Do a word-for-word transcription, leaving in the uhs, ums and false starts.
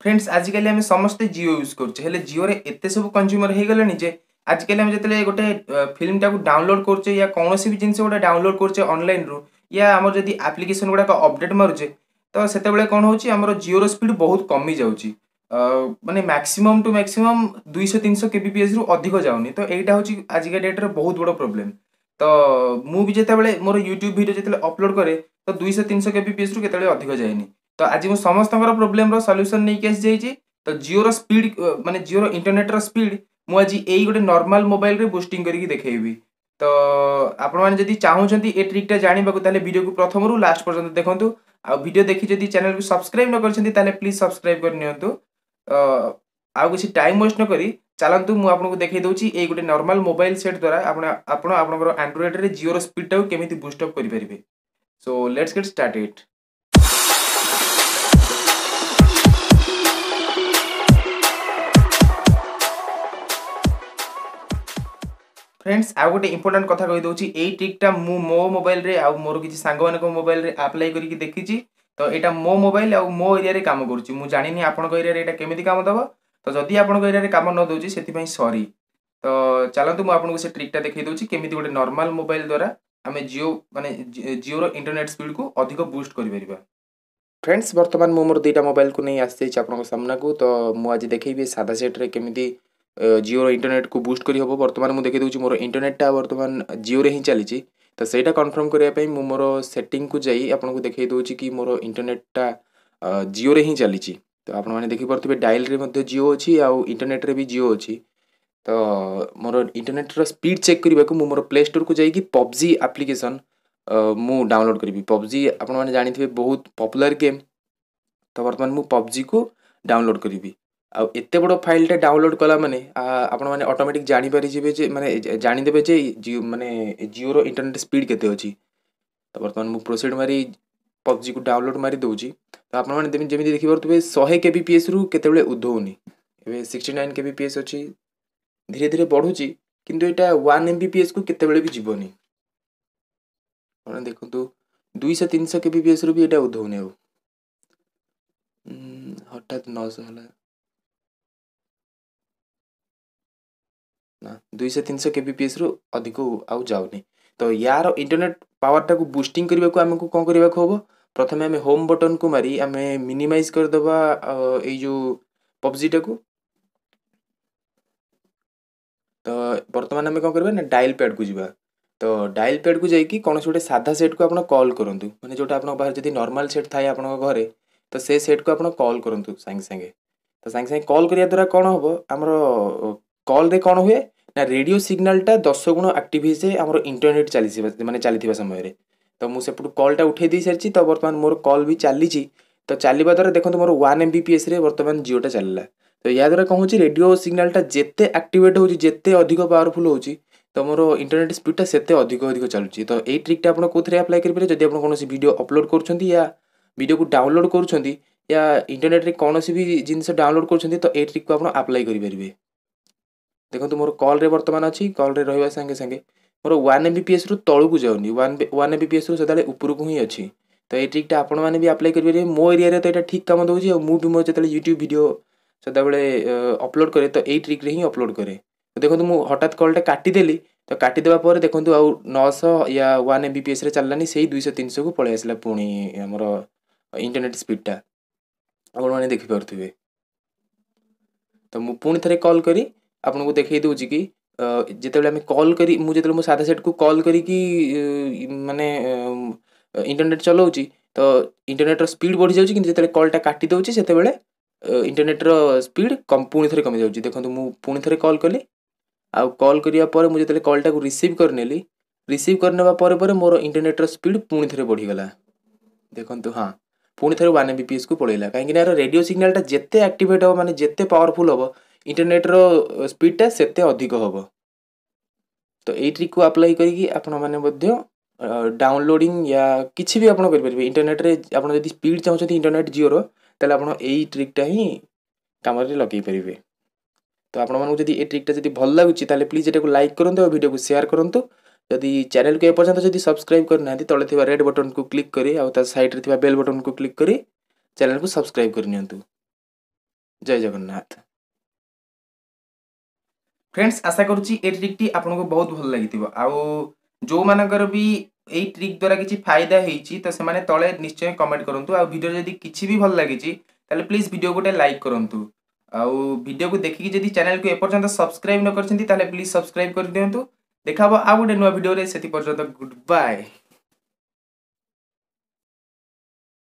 Friends आजिकल आम समस्ते जियो use करें जियो रे एते सब कंज्यूमर हो गले जे आजिकल आम जो गोटे फिल्म टाक डाउनलोड करें या कौन भी जिन गोटे डाउनलोड करें ऑनलाइन रु या आम जब आप्लिकेसन गुड़ाक अपडेट मारुचे तो से कौन होमर जियो स्पीड बहुत कमी जाऊँगी माने मैक्सिमम टू मैक्सिमम दुई तीन केबीपीएस रु अधिक जाऊनी तो यहाँ हूँ आजिका डेट रे बहुत बड़ प्रोब्लेम। तो मुझे जिते मोर यूट्यूब वीडियो जो अपलोड करे तो दुई तीन केबीपीएस रु केतले अधिक जाएनि। तो आज मुझे समस्त प्रोब्लेम सल्यूशन नहीं आसी तो जियो स्पीड माने जियो इंटरनेट स्पीड मुझे यही गोटे नॉर्मल मोबाइल रे बूस्टिंग करके देखी। तो आपण मैंने जब चाहूँगी ये ट्रिकटा जानवाक वीडियो को प्रथम रू लास्ट पर्यंत देखूँ आ वीडियो देखी जब चैनल को सब्सक्राइब न कर प्लीज सब्सक्राइब करनी। आउ किसी टाइम वेस्ट न करी चलतु मुझे आपको देखई दूसरी ये गोटे नॉर्मल मोबाइल सेट द्वारा आपण आपनकर एंड्रॉइड रे जियो स्पीड टाक केमिति बूस्ट अप करि परिबे। So let's get started. Friends आउ गोटे इंपोर्टेंट कथा कही दूसरी यही ट्रिकटा मु मो मोबाइल रे आ मोर किसी सांग मान मोबाइल रे अप्लाई करके देखी। तो यहाँ मो मोबाइल आ मो एरिया रे काम करुच्ची मुझे जानी आपण एरिया रे केमिति काम दब तो जदि आपण एरिया रे काम न दूसरी से सॉरी। तो चलतु मुझे आपको से ट्रिकटा देखई दूसरी केमिति गोटे नॉर्मल मोबाइल द्वारा आम जियो माने जियो रो इंटरनेट स्पीड को अधिक बूस्ट कर परिबा। फ्रेंड्स बर्तमान मु मोर दुईटा मोबाइल को नहीं आसी आपन सामना को तो मुझे आज देखी सादा सेट रे केमिति जियो इंटरनेट को बूस्ट करी हबो। बर्तमान मुझे देखी दूसरी मोर इंटरनेटटा बर्तमान जियो रे ही चली तो सहीटा कन्फर्म करने मु मोर सेटिंग को जाई आपको देखई दूची कि मोर इंटरनेटटा जियो रे ही चली। तो आप मैंने देखी पारे डायल रे मध्य जियो अच्छी आउ इंटरनेट रे भी जियो अच्छी। तो मोर इंटरनेट रो स्पीड चेक करने को मोर प्ले स्टोर को जाइए पबजी एप्लिकेशन मु डाउनलोड करी। पबजी आप मैंने जानी बहुत पॉपुलर गेम तो बर्तमान मु पबजी को डाउनलोड करी। आउ एते बड़ फाइलटा डाउनलोड कला माने आपण माने ऑटोमेटिक जानि पारि जिवे जे माने जानि देबे जे जियो माने जियो रो इंटरनेट स्पीड केते अछि। तो बर्तमान मु प्रोसीड मारी पबजी को डाउनलोड मारी दउची तो आपण माने जेमि देखि परतबे सौ केबीपीएस रु केतेबेले उद्धौनी एबे सिक्सटी नाइन केबीपीएस अछि धीरे धीरे बढ़ुची किंतु एटा वन एमबीपीएस को केतेबेले भी जीवनी माने देखंतु दो सौ तीन सौ केबीपीएस रु भी एटा उद्धौनी हो हठात नौ सौ हला ना दो सौ तीन सौ केबीपीएस रु अधिक आउ जाउनी। तो यार इंटरनेट पावर टाको बूस्टिंग करबा को हमको कोन करबा को होबो प्रथमे हमें होम बटन को मारी हमें मिनिमाइज कर दबा ए जो पबजी टाको। तो वर्तमान हमें कोन करबा ना डायल पैड को जीवा। तो डायल पैड को जाइकी कौन गोटे साधा सेट को आपण कॉल करंतु माने जोटा आपण बाहर जदी नॉर्मल सेट थाए आपण घरे तो से सेट को आपण कॉल करंतु संगे संगे। तो संगे संगे कॉल करिया द्वारा कौन होबो हमरो कॉल रे कौन हुए ना रेडियो सिग्नलटा दस गुण एक्टिव हे आम इंटरनेट चली माने चली समय रे। तो मुझे कॉलटा उठे दी सारी तो बर्तमान मोर कॉल भी चली तो चलवा द्वारा देखो मोर वन एमबीपीएस रे बर्तमान जियोटा चलला। तो या द्वारा कौन हो रेडियो सिग्नलटा जिते एक्टिवेट हो जिते अधिक पावरफुल हो तो मोर इंटरनेट स्पीडटा सेते अधिक अधिक चलुची। तो यही ट्रिकटा आप कौन अप्लाई करेंगे जब आप कौन वीडियो अपलोड कर या वीडियो को डाउनलोड कर या इंटरनेट रे कौन भी जिनस डाउनलोड कर तो ये ट्रिक को आप अप्लाई करेंगे। देखो मोर कॉल रे वर्तमान अच्छी कॉल रे रहा संगे संगे मोर वन एमबीपीएस रु तलू को जाऊनी वन वन एमबीपीएस रु सदा ऊपर को ही अच्छी। तो ये ट्रिकटा आपण मैंने भी अप्लाई करेंगे मो एरिया रे तो ये ठीक काम दूसरी और मुझे मोर जो यूट्यूब वीडियो सदा अपलोड करे तो यही ट्रिक रे ही अपलोड करे। तो देखो मुझे हठात कॉलटा काटिदेली तो काटिदेवा पर देखो आउ नौश या वन एमबीपीएस रे चललानी से दुई सौ तीन सौ को पलि आसला पुणी आमर इंटरनेट स्पीडटा आपण मैंने देखिपे। तो मुझे पुणी थे कॉल करी आपको देखई दूची कि जिते आम कॉल करी मुझे मो सादा सेट को कॉल करी माने इंटरनेट चलाऊँगी तो इंटरनेट स्पीड बढ़ी जाऊँगी कि जिते कॉलटा काटी दूसरी से इंटरनेट स्पीड कम पुणी थे कमी जाऊँगी। देखो मुझे पुणी थे कॉल कली आउ कॉल करिया मुझे कॉलटा को रिसीव करनेली रिसीव करने पर मोर इंटरनेट स्पीड पुणी थे बढ़ीगला। देखो हाँ पुणी थे वन एमबीपीएस को पड़ेगा कहीं रेडियो सिग्नलटा जिते एक्टिवेट हो माने जिते पावरफुल हम इंटरनेट रो स्पीडटा सेते अधिक हम। तो यही ट्रिक को अप्लाई करी आपण मैंने डाउनलोडिंग या किसी भी आपड़ करेंगे इंटरनेट रे आप स्पीड चाहते इंटरनेट जियो रो तेल आप ट्रिकटा ही कम लगे पारे। तो आपको जब ये ट्रिकटा जब भल लगुच प्लीज ये लाइक करूँ और वीडियो को शेयर करूँ। जदि चैनल को एपर्यंत जब सब्सक्राइब करना तले रेड बटन को क्लिक करी आउ साइड रे बेल बटन को क्लिक करी चैनल को सब्सक्राइब करनी। जय जगन्नाथ। फ्रेंड्स आशा करुच्ची ए ट्रिक आपको बहुत भल लगी आउ जो मानकर भी यही ट्रिक द्वारा किसी फायदा होती तो से तले निश्चय कमेंट करूँ आ वीडियो जदि किसी भी भल लगी प्लीज वीडियो गोटे लाइक करूँ आउ वीडियो को देखिए जदि चैनल को एपर्यंत सब्सक्राइब न कर प्लीज सब्सक्राइब कर दिंतु देखा आ गोटे नुआ वीडियो से गुड बाय।